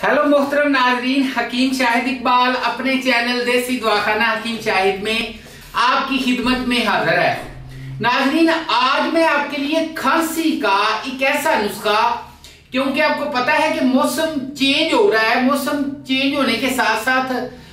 Hello मोहतरम नाजरीन, हकीम शाहिद इकबाल अपने चैनल देसी दवाखाना हकीम शाहिद में आपकी खिदमत में हाजिर है। नाजरीन, आज मैं आपके लिए खांसी का एक ऐसा नुस्खा, क्योंकि आपको पता है कि मौसम चेंज हो रहा है। मौसम चेंज होने के साथ साथ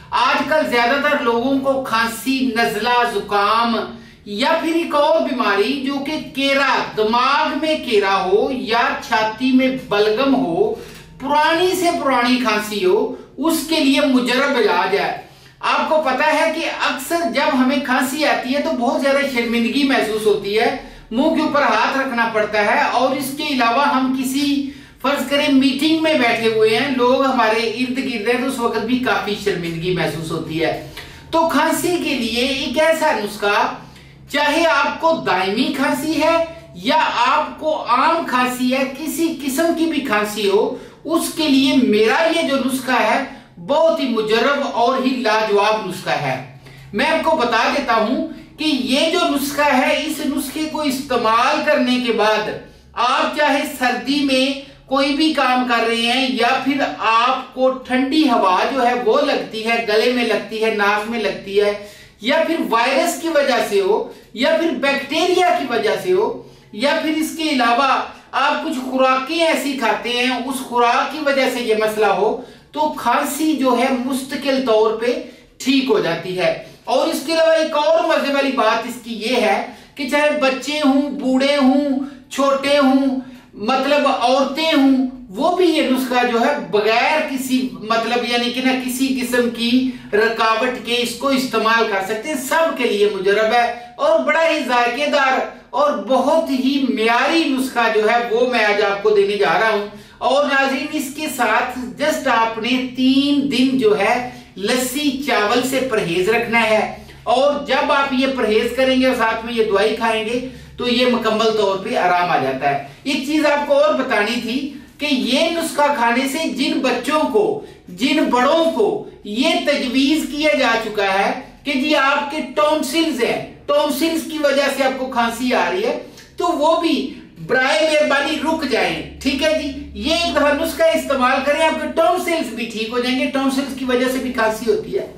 आजकल ज्यादातर लोगों को खांसी, नजला, जुकाम या फिर एक और बीमारी जो कि केरा, दिमाग में केरा हो या छाती में बलगम हो, पुरानी से पुरानी खांसी हो, उसके लिए मुजरब इलाज है। आपको पता है कि अक्सर जब हमें खांसी आती है तो बहुत ज्यादा शर्मिंदगी महसूस होती है, मुंह के ऊपर हाथ रखना पड़ता है, और इसके अलावा हम किसी फर्ज करें मीटिंग में बैठे हुए हैं, लोग हमारे इर्द गिर्द हैं, तो उस वक्त भी काफी शर्मिंदगी महसूस होती है। तो खांसी के लिए एक ऐसा नुस्खा, चाहे आपको दायमी खांसी है या आपको आम खांसी है, किसी किस्म की भी खांसी हो, उसके लिए मेरा ये जो नुस्खा है बहुत ही मुजर्रब और ही लाजवाब नुस्खा है। मैं आपको बता देता हूं कि ये जो नुस्खा है, इस नुस्खे को इस्तेमाल करने के बाद आप चाहे सर्दी में कोई भी काम कर रहे हैं या फिर आपको ठंडी हवा जो है वो लगती है, गले में लगती है, नाक में लगती है, या फिर वायरस की वजह से हो या फिर बैक्टीरिया की वजह से हो, या फिर इसके अलावा आप कुछ खुराकें ऐसी खाते हैं, उस खुराक की वजह से ये मसला हो, तो खांसी जो है मुस्तकिल तौर पे ठीक हो जाती है। और इसके अलावा एक और मजे वाली बात इसकी ये है कि चाहे बच्चे हों, बूढ़े हों, छोटे हों, मतलब औरतें हों, वो भी ये नुस्खा जो है बगैर किसी मतलब यानी कि ना किसी किस्म की रुकावट के इसको इस्तेमाल कर सकते हैं। सब के लिए मुजरब है और बड़ा ही जायकेदार और बहुत ही म्यारी नुस्खा जो है वो मैं आज आपको देने जा रहा हूं। और नाज़रीन, इसके साथ जस्ट आपने 3 दिन जो है लस्सी चावल से परहेज रखना है, और जब आप ये परहेज करेंगे और साथ में ये दवाई खाएंगे तो ये मुकम्मल तौर पे आराम आ जाता है। एक चीज आपको और बतानी थी कि ये नुस्खा खाने से जिन बच्चों को, जिन बड़ों को ये तजवीज किया जा चुका है कि जी आपके टॉन्सिल्स हैं, टॉन्सिल्स की वजह से आपको खांसी आ रही है, तो वो भी बराए मेहरबानी रुक जाएं। ठीक है जी, ये एक दफा नुस्खा इस्तेमाल करें, आपके टॉन्सिल्स भी ठीक हो जाएंगे। टॉन्सिल्स की वजह से भी खांसी होती है।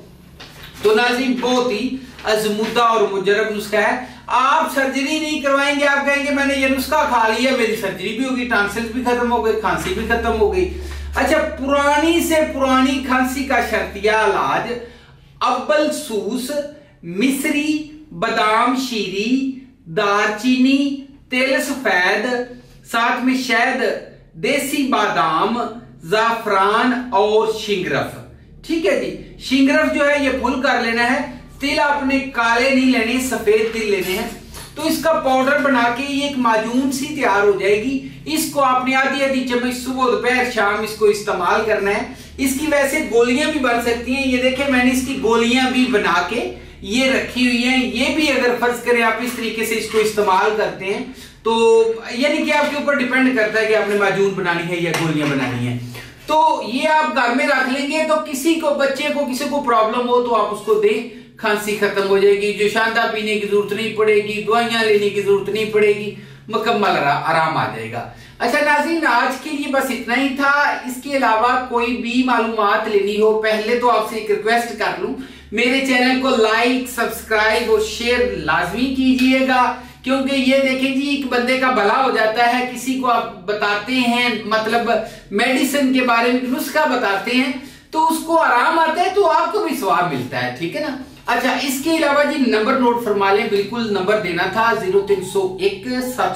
तो नाज़रीन, बहुत ही अज़मुद्दा और मुजर्रब नुस्खा है। आप सर्जरी नहीं करवाएंगे, आप कहेंगे मैंने ये नुस्खा खा लिया, मेरी सर्जरी भी होगी, टॉन्सिल्स भी खत्म हो गई, खांसी भी खत्म हो गई। अच्छा, पुरानी से पुरानी खांसी का शर्तिया इलाज अव्वल सूस, मिश्री, बादाम शीरी, दालचीनी, तेल सफेद, साथ में शहद, देसी बादाम, जाफरान और शिंगरफ। ठीक है जी, शिंगरफ जो है ये फुल कर लेना है। तिल आपने काले नहीं लेने, सफेद तिल लेने हैं। तो इसका पाउडर बना के ये एक माजून सी तैयार हो जाएगी। इसको आपने आधी आधी चम्मच सुबह, दोपहर, शाम इसको इस्तेमाल करना है। इसकी वैसे गोलियां भी बन सकती हैं, ये देखें मैंने इसकी गोलियां भी बना के ये रखी हुई हैं। ये भी अगर फर्ज करें आप इस तरीके से इसको इस्तेमाल करते हैं तो यानी कि आपके ऊपर डिपेंड करता है कि आपने माजून बनानी है या गोलियां बनानी है। तो ये आप घर में रख लेंगे, तो किसी को, बच्चे को, किसी को प्रॉब्लम हो तो आप उसको दें, खांसी खत्म हो जाएगी, जो शांता पीने की जरूरत नहीं पड़ेगी, दवाइयां लेने की जरूरत नहीं पड़ेगी, मुकम्मल आराम आ जाएगा। अच्छा नाज़रीन, आज के लिए बस इतना ही था। इसके अलावा कोई भी मालूमात लेनी हो, पहले तो आपसे एक रिक्वेस्ट कर लूं, मेरे चैनल को लाइक, सब्सक्राइब और शेयर लाजमी कीजिएगा, क्योंकि ये देखें जी, एक बंदे का भला हो जाता है, किसी को आप बताते हैं, मतलब मेडिसिन के बारे में नुस्खा बताते हैं, तो उसको आराम आता है, तो आपको भी स्वाब मिलता है। ठीक है ना। अच्छा, इसके अलावा जी नंबर नोट फरमा लें, बिल्कुल नंबर देना था 0301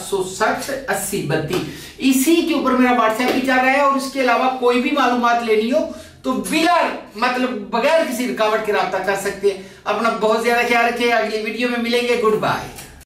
760 80 32। इसी के ऊपर मेरा व्हाट्सएप भी चल रहा है, और इसके अलावा कोई भी मालूमात लेनी हो तो बिला मतलब बगैर किसी रुकावट के राब्ता कर सकते हैं। अपना बहुत ज्यादा ख्याल रखिए, अगली वीडियो में मिलेंगे। Good bye.